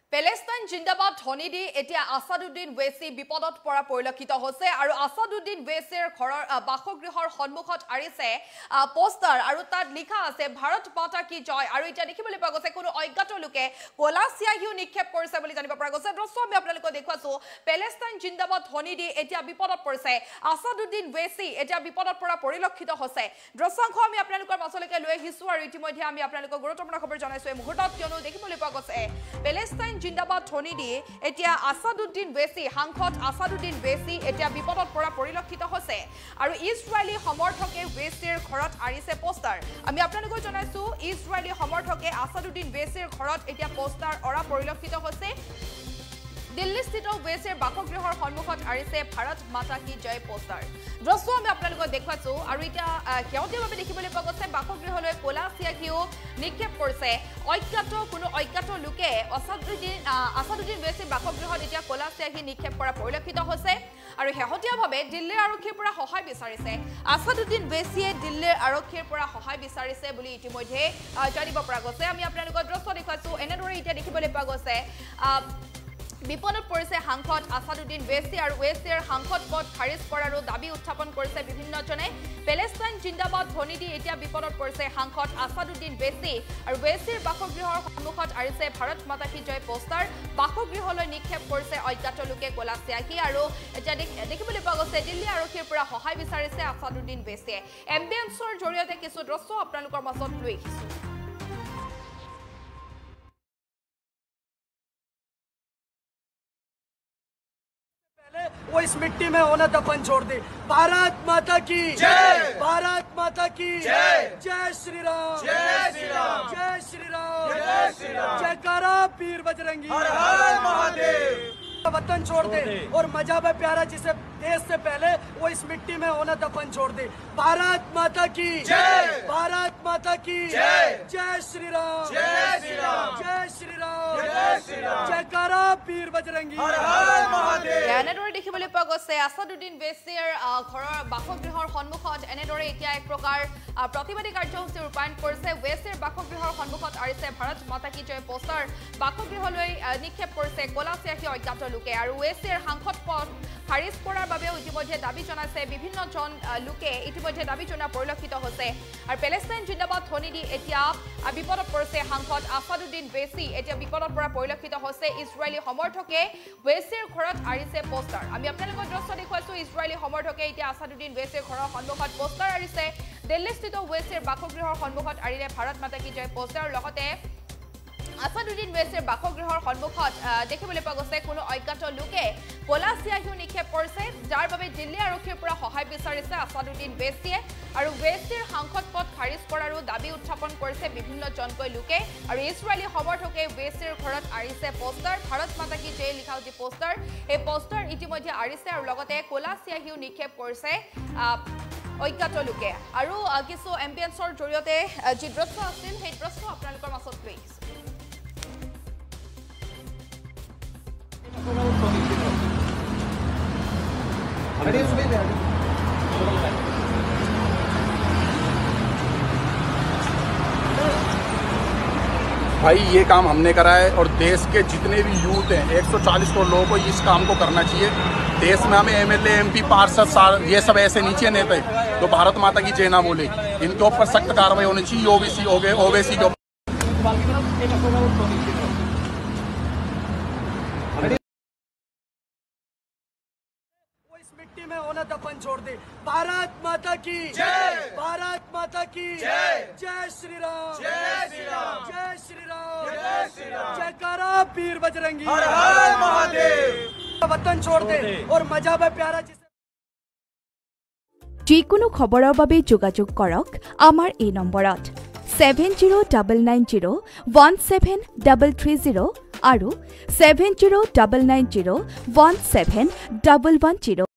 Palestine জিন্দাবাদ ধ্বনি দি এতিয়া আসাদুদ্দিন ওৱেইছি বিপদত পৰা পৰিলক্ষিত হৈছে আৰু আসাদুদ্দিন ওৱেইছিৰ ঘৰৰ বাসগৃহৰ সন্মুখত আৰিছে পোষ্টাৰ আৰু তাত লিখা আছে ভাৰত মাতা কি জয় আৰু এতিয়া দেখিবলৈ পোৱা গৈছে কোনো অজ্ঞাত লোকে কলা চিয়াহিও নিক্ষেপ কৰিছে বুলি জানিব পৰা গৈছে। দৰ্শক আমি আপোনালোকক দেখুৱাছো পেলেষ্টাইন জিন্দাবাদ ধ্বনি দি এতিয়া বিপদত পৰিছে আসাদুদ্দিন ওৱেইছি এতিয়া বিপদত পৰা পৰিলক্ষিত হৈছে। দৰ্শক আমি আপোনালোকৰ মাজলৈকে লৈ আহিছো আৰু ইতিমধ্যে আমি আপোনালোকক গুৰুত্বপূৰ্ণ খবৰ জনাইছো এই মুহূৰ্তত কিয়নো দেখিবলৈ পোৱা গৈছে পেলেষ্টাইন জিন্দাবাদ ধ্বনি দি এতিয়া আসাদুদ্দিন ওৱেইছি সাংসদ আসাদুদ্দিন ওৱেইছি এতিয়া বিপদত পৰা পৰিলক্ষিত হৈছে আৰু ইজৰাইলী সমৰ্থকে ওৱেইছিৰ ঘৰত আৰিছে পোষ্টাৰ। আমি আপোনালোকক জনাইছো ইজৰাইলী সমৰ্থকে আসাদুদ্দিন ওৱেইছিৰ ঘৰত এতিয়া পোষ্টাৰ অৰা পৰিলক্ষিত হৈছে। দিল্লীস্থিত ওৱেইছিৰ বাসগৃহৰ সন্মুখত আৰিছে ভাৰত মাতা কি জয় পোষ্টাৰ। দৰ্শক আমি আপোনালোকক দেখুৱাইছো আৰু এতিয়া শেহতীয়াভাৱে দেখিবলৈ পোৱা গৈছে বাসগৃহলৈ কলা চিয়াহিও নিক্ষেপ কৰিছে কোনো অজ্ঞাত লোকে আসাদুদ্দিন ওৱেইছিৰ বাসগৃহত এতিয়া কলা চিয়াহি নিক্ষেপ কৰা পৰিলক্ষিত হৈছে আৰু শেহতীয়াভাৱে দিল্লীৰ আৰক্ষীৰ পৰা সহায় বিচাৰিছে আসাদুদ্দিন ওৱেইছিয়ে দিল্লীৰ আৰক্ষীৰ পৰা সহায় বিচাৰিছে বুলি ইতিমধ্যে জানিব পৰা গৈছে। আমি আপোনালোকক দৃশ্য দেখুৱাইছো এনেদৰে এতিয়া দেখিবলৈ পোৱা গৈছে বিপদত পৰিছে সাংসদ আসাদুদ্দিন ওৱেইছি আৰু ওৱেইছিৰ সাংসদ পদ খাৰিজ কৰাৰো দাবী উত্থাপন কৰিছে বিভিন্নজনে। পেলেষ্টাইন জিন্দাবাদ ধ্বনি দি এতিয়া বিপদত পৰিছে সাংসদ আসাদুদ্দিন ওৱেইছি আৰু ওৱেইছিৰ বাসগৃহৰ সন্মুখত আৰিছে ভাৰত মাতা কি জয় পোষ্টাৰ। বাসগৃহলৈ নিক্ষেপ কৰিছে অজ্ঞাত লোকে কলা চিয়াহি আৰু এতিয়া দেখিবলৈ পোৱা গৈছে দিল্লী আৰক্ষীৰ পৰা সহায় বিচাৰিছে আসাদুদ্দিন ওৱেইছিয়ে। এম্বিয়েন্সৰ জৰিয়তে কিছু দৃশ্য আপোনালোকৰ মাজত লৈ আহিছো। वो इस मिट्टी में होना दफन छोड़ दे। भारत माता की जय, भारत माता की जय, जय श्री राम, जय श्री राम, जय श्री राम, जय श्री राम, जयकारा पीर बजरंगी, हर हर महादेव। वतन छोड़ दे और मजहब है प्यारा जिसे देश से पहले वो इस मिट्टी में होना दफन छोड़ दे। भारत माता की जय, भारत माता की जय, जय श्री राम, जय श्री राम, जय श्री राम, जय श्री राम, जयकारा पीर बजरंगी, हर हर महादेव। এনেদৰে দেখিবলৈ পোৱা গৈছে আসাদুদ্দিন ওৱেইছিৰ ঘৰৰ বাসগৃহৰ সন্মুখত এনেদৰে এতিয়া এক প্ৰকাৰ প্ৰতিবাদী কাৰ্যসূচী ৰূপায়ণ কৰিছে। ওৱেইছিৰ বাসগৃহৰ সন্মুখত আৰিছে ভাৰত মাতা কি জয় পোষ্টাৰ। বাসগৃহলৈ নিক্ষেপ কৰিছে কলা চিয়াহি অজ্ঞাত লোকে আৰু ওৱেইছিৰ সাংসদ পদ খাৰিজ কৰাৰ বাবেও ইতিমধ্যে দাবী জনাইছে বিভিন্নজন লোকে ইতিমধ্যে দাবী জনা পৰিলক্ষিত হৈছে আৰু পেলেষ্টাইন জিন্দাবাদ ধ্বনি দি এতিয়া বিপদত পৰিছে সাংসদ আসাদুদ্দিন ওৱেইছি এতিয়া বিপদত পৰা পৰিলক্ষিত হৈছে। ইজৰাইলী সমৰ্থকে ওৱেইছিৰ ঘৰত আৰিছে পোষ্টাৰ। আমি আপোনালোকক দৃশ্য দেখুৱাইছো ইজৰাইলী সমৰ্থকে এতিয়া আসাদুদ্দিন ওৱেইছিৰ ঘৰৰ সন্মুখত পোষ্টাৰ আৰিছে। দিল্লীস্থিত ওৱেইছিৰ বাসগৃহৰ সন্মুখত আৰিলে ভাৰত মাতা কি জয় পোষ্টাৰ। লগতে আসাদুদ্দিন ওৱেইছিৰ বাসগৃহৰ সন্মুখত দেখিবলৈ পোৱা গৈছে কোনো অজ্ঞাত লোকে কলা চিয়াহিও নিক্ষেপ কৰিছে যাৰ বাবে দিল্লী আৰক্ষীৰ পৰা সহায় বিচাৰিছে আসাদুদ্দিন ওৱেইছিয়ে আৰু ওৱেইছিৰ সাংসদ পদ খাৰিজ কৰাৰো দাবী উত্থাপন কৰিছে বিভিন্নজনকৈ লোকে আৰু ইজৰাইলী সমৰ্থকে ওৱেইছিৰ ঘৰত আৰিছে পোষ্টাৰ ভাৰত মাতা কি জয় লিখা যি পোষ্টাৰ এই পোষ্টাৰ ইতিমধ্যে আৰিছে আৰু লগতে কলা চিয়াহিও নিক্ষেপ কৰিছে অজ্ঞাত লোকে আৰু কিছু এম্বিয়েন্সৰ জৰিয়তে যি দৃশ্য আছিল সেই দৃশ্য আপোনালোকৰ মাজত লৈ আহিছো। भाई ये काम हमने करा है और देश के जितने भी यूथ हैं 140 करोड़ लोगों को इस काम को करना चाहिए। देश में हमें एमएलए एमपी पार्षद ये सब ऐसे नीचे नेता तो भारत माता की जय ना बोले इनके ऊपर सख्त कार्रवाई होनी चाहिए। ओबीसी के मिट्टी में होना दफन छोड़ दे। भारत माता की जय, भारत माता की जय, जय श्री राम, जय श्री राम, जय श्री राम, जय श्री राम, जयकारा पीर बजरंगी, हर हर महादेव। वतन छोड़ दे और मजहब है प्यारा जिसे যিকোনো খবৰৰ বাবে যোগাযোগ কৰক আমাৰ এই নম্বৰত 7099017330 আৰু 7099017110।